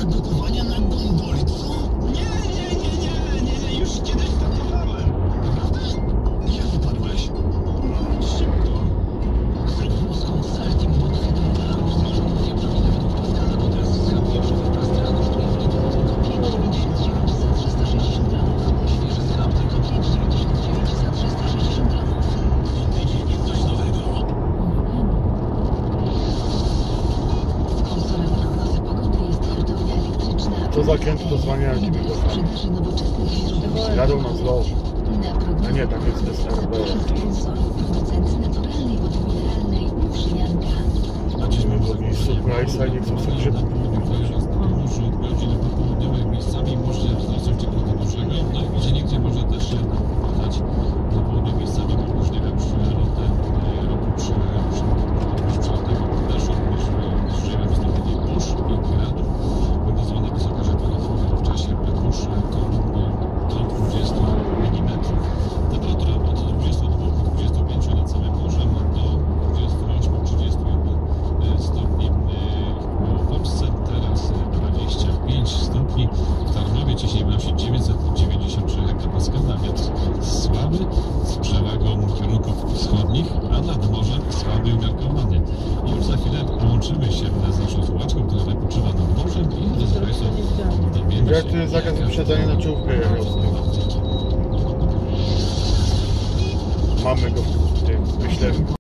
dotowania na gondolcu? Nie, już kiedyś startowałem. Naprawdę? Jak wypadłeś? Szybko. Serwus Consulting Botfeeder Belarus zarządzenie prowadzone według Pascala Godres z schabkiem przewyprastrach kosztuje w litru tylko 5,9360 gramów. Świeży schab tylko 5,9360 gramów. Co tydzień jest coś nowego. Konsola do prognozy pogody jest hurtownia elektryczna. Co za kręt to zwaniaki mi go Sprzedaży nowoczesnych źródeł. jadą na zło. Na prognozę A nie, tam jest SRB. Producent naturalnej wody mineralnej Wszmianka. Będziemy mogli surprise'a i nie chcą sobie szybko. Już od godzin popołudniowych miejscami może wzrosnąć ciepłego dużego, no i gdzie niegdzie może też padać na południu miejscami opróżnienia przyrodę roku przy przelotnego deszczu, również możliwe wystąpienie burz i gradów. Prognozowana wysokość temperatur w czasie burz do 20 mm. Temperatura od 22-25 nad samym morzem do 28-31 stopni w Polsce, teraz 25 stopni, w Tarnowie ciśnienie wynosi 993 hektopascala, wiatr słaby z przewagą kierunków wschodnich, a nad morzem słaby umiarkowany. I już za chwilę połączymy się z naszą słuchaczką, która wypoczywa nad morzem i drodzy Państwo dowiemy Jak się, to jest zakaz wyprzedzania na czołówkę jechał. Mamy go w tym, myślę.